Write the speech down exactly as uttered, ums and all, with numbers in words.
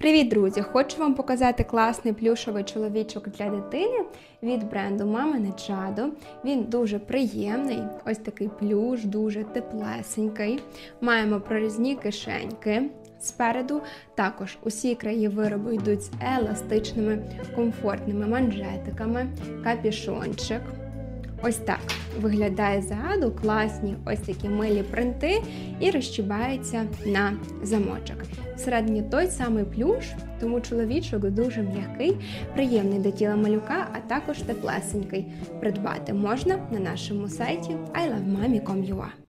Привіт, друзі! Хочу вам показати класний плюшовий чоловічок для дитини від бренду Мамине Чадо. Він дуже приємний, ось такий плюш, дуже теплесенький. Маємо прорізні кишеньки спереду. Також усі краї виробу йдуть з еластичними, комфортними манжетиками, капюшончик. Ось так виглядає ззаду, класні ось такі милі принти і розчібається на замочок. Всередині той самий плюш, тому чоловічок дуже м'який, приємний до тіла малюка, а також теплесенький. Придбати можна на нашому сайті ай лав мамі крапка ком крапка ю а.